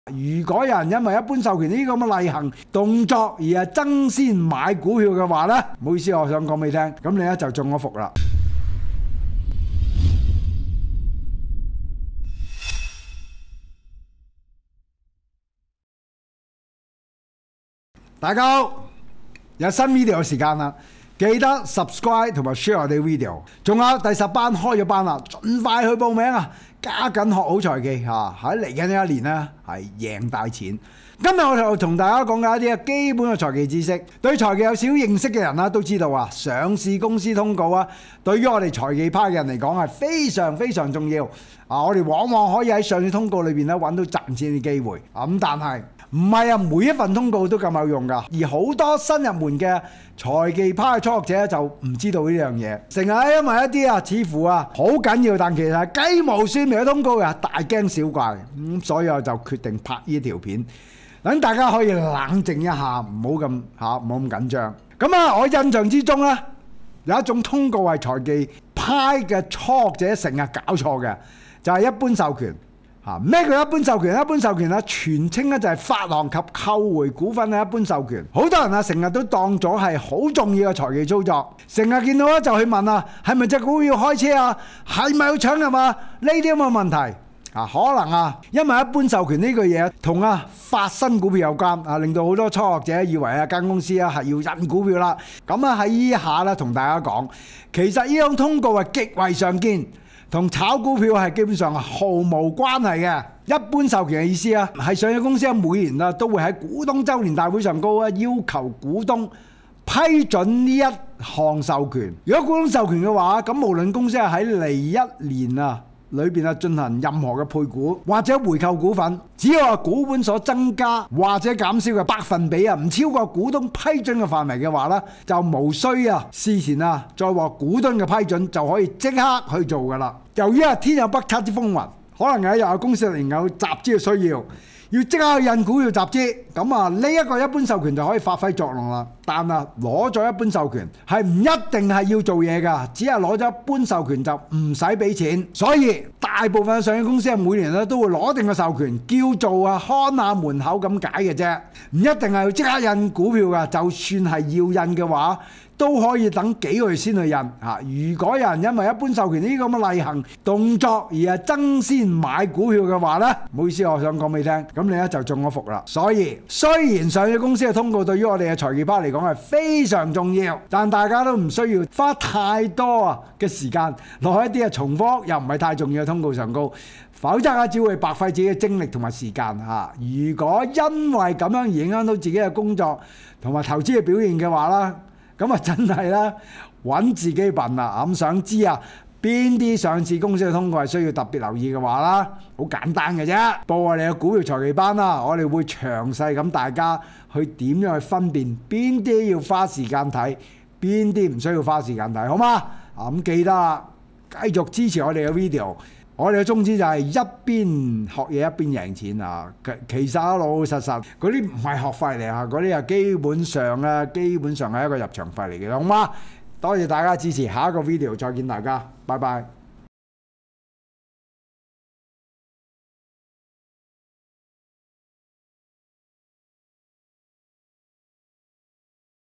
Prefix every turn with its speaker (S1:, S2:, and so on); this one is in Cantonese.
S1: 如果有人因為一般授權呢啲咁嘅例行動作而係爭先買股票嘅話呢，唔好意思，我想講俾你聽，咁你咧就中咗伏啦。大家好，有新 video 嘅時間啦，記得 subscribe 同埋 share 我哋 video。仲有第10班開咗班啦，盡快去報名啊！加緊學好財技嚇，喺嚟緊呢一年咧係贏大錢。今日我就同大家講嘅一啲基本嘅財技知識，對財技有少少認識嘅人啦都知道啊，上市公司通告啊，對於我哋財技派嘅人嚟講係非常非常重要啊！我哋往往可以喺上市通告裏邊咧揾到賺錢嘅機會啊，咁但係唔係啊，每一份通告都咁有用㗎，而好多新入門嘅財技派嘅初學者就唔知道呢樣嘢，成日因為一啲似乎好緊要，但其實係雞毛蒜皮嘅通告啊，大驚小怪咁，所以我就決定拍呢條片，等大家可以冷靜一下，唔好咁緊張。咁啊，我印象之中咧有一種通告係財技派嘅初學者成日搞錯嘅，就係一般授權。咩叫一般授權？一般授權咧，全稱咧就係發行及購回股份嘅一般授權。好多人成日都當咗係好重要嘅財技操作，成日見到咧就去問啊，係咪隻股票開車啊？係咪要搶入啊？呢啲咁嘅問題可能因為一般授權呢句嘢同發新股票有關令到好多初學者以為間公司係要印股票啦。咁喺呢下咧同大家講，其實呢種通告係極為常見。同炒股票係基本上毫無關係嘅。一般授權嘅意思係上市公司每年都會喺股東周年大會上高要求股東批准呢一項授權。如果股東授權嘅話，咁無論公司係喺嚟一年裏邊進行任何嘅配股或者回購股份，只要股本所增加或者減少嘅百分比唔超過股東批准嘅範圍嘅話呢，就無需事前再獲股東嘅批准就可以即刻去做噶啦。由於天有不測之風雲，可能有一日公司仍有集資嘅需要，要即刻去印股票集資，咁呢一個一般授權就可以發揮作用啦。但攞咗一般授權係唔一定係要做嘢㗎，只係攞咗一般授權就唔使俾錢。所以大部分上市公司每年都會攞定個授權，叫做看下門口咁解嘅啫，唔一定係要即刻印股票㗎。就算係要印嘅話，都可以等幾個月先去印。如果有人因為一般授權呢啲咁嘅例行動作而係爭先買股票嘅話呢，唔好意思，我想講俾你聽，咁你咧就中咗伏啦。所以雖然上市公司嘅通告對於我哋嘅財技派嚟講係非常重要，但大家都唔需要花太多嘅時間落一啲重複又唔係太重要嘅通告上高，否則只會白費自己嘅精力同埋時間。如果因為咁樣而影響到自己嘅工作同埋投資嘅表現嘅話啦，咁真係揾自己笨啦。咁想知邊啲上市公司嘅通告係需要特別留意嘅話啦，好簡單嘅啫，報我哋嘅股票財技班啦，我哋會詳細咁大家去點樣去分辨邊啲要花時間睇，邊啲唔需要花時間睇，好嗎？咁記得繼續支持我哋嘅 video。我哋嘅宗旨就係一邊學嘢一邊贏錢其實老老實實嗰啲唔係學費嚟嗰啲基本上係一個入場費嚟嘅，好嗎？多謝大家支持，下一個 video 再見大家，拜拜。